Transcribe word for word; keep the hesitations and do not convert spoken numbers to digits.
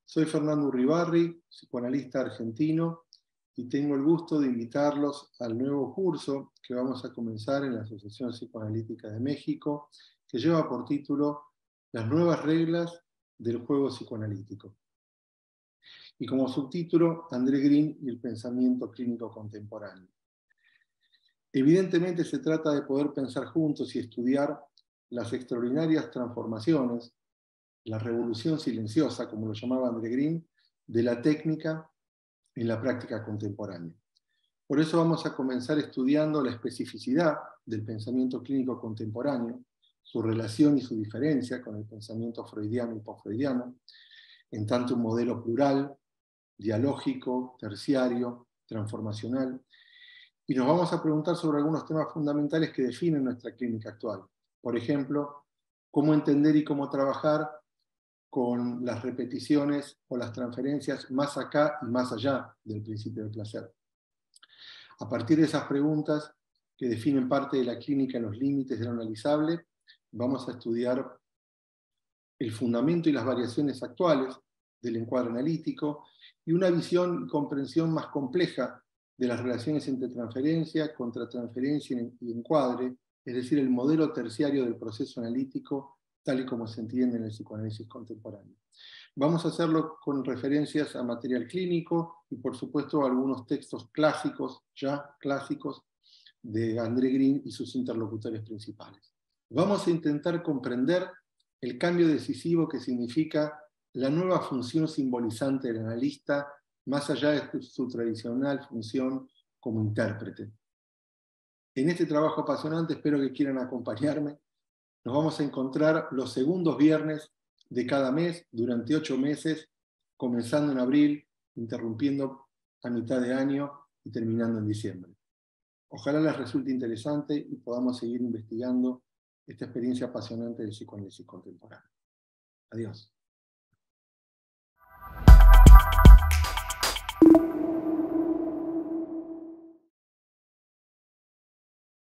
Soy Fernando Urribarri, psicoanalista argentino, y tengo el gusto de invitarlos al nuevo curso que vamos a comenzar en la Asociación Psicoanalítica de México, que lleva por título Las nuevas reglas del juego psicoanalítico. Y como subtítulo, André Green y el pensamiento clínico contemporáneo. Evidentemente se trata de poder pensar juntos y estudiar las extraordinarias transformaciones, la revolución silenciosa, como lo llamaba André Green, de la técnica en la práctica contemporánea. Por eso vamos a comenzar estudiando la especificidad del pensamiento clínico contemporáneo, su relación y su diferencia con el pensamiento freudiano y postfreudiano, en tanto un modelo plural, dialógico, terciario, transformacional, y nos vamos a preguntar sobre algunos temas fundamentales que definen nuestra clínica actual. Por ejemplo, cómo entender y cómo trabajar con las repeticiones o las transferencias más acá y más allá del principio del placer. A partir de esas preguntas que definen parte de la clínica en los límites de lo analizable, vamos a estudiar el fundamento y las variaciones actuales del encuadre analítico y una visión y comprensión más compleja de las relaciones entre transferencia, contratransferencia y encuadre, es decir, el modelo terciario del proceso analítico tal y como se entiende en el psicoanálisis contemporáneo. Vamos a hacerlo con referencias a material clínico y, por supuesto, a algunos textos clásicos, ya clásicos, de André Green y sus interlocutores principales. Vamos a intentar comprender el cambio decisivo que significa la nueva función simbolizante del analista, más allá de su tradicional función como intérprete. En este trabajo apasionante espero que quieran acompañarme. Nos vamos a encontrar los segundos viernes de cada mes durante ocho meses, comenzando en abril, interrumpiendo a mitad de año y terminando en diciembre. Ojalá les resulte interesante y podamos seguir investigando esta experiencia apasionante del psicoanálisis contemporáneo. Adiós.